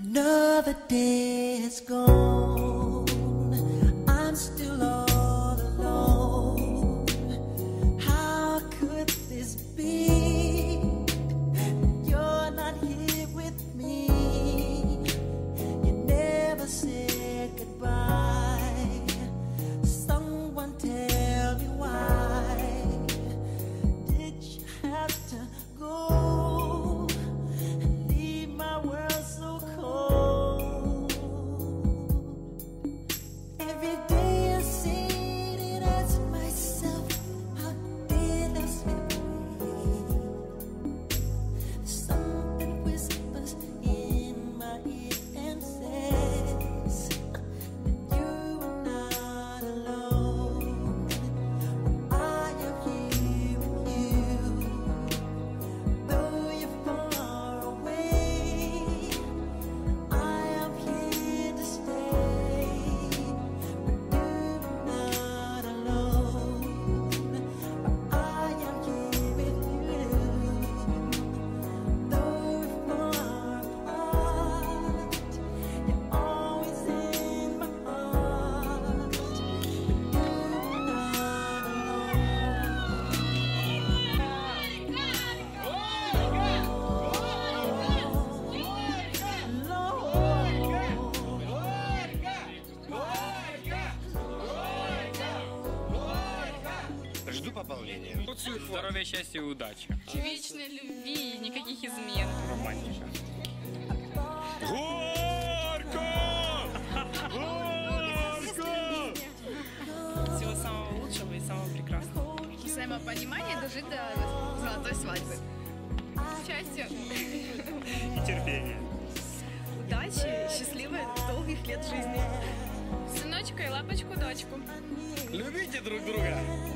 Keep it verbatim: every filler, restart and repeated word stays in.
Another day has gone. I'm still all alone. How could this be? You're not here with me. You never said goodbye. Someone tell me why did you have to go and leave my world so cold? Every day I sit and ask myself, how did I slip away? Something whispers in my ear and says that you are not alone. I am here with you, though you're far away. I am here to stay, but you're not alone. I am here with you, though we're far apart. You're always in my heart, but you're not Жду пополнения. Здоровья, счастья и удачи. Вечной любви и никаких измен. Романтика. Горько! Горько! Всего самого лучшего и самого прекрасного. Взаимопонимание дожить до золотой свадьбы. Счастья, И терпение. удачи, счастливых, долгих лет жизни. Сыночка и лапочку-дочку. Любите друг друга.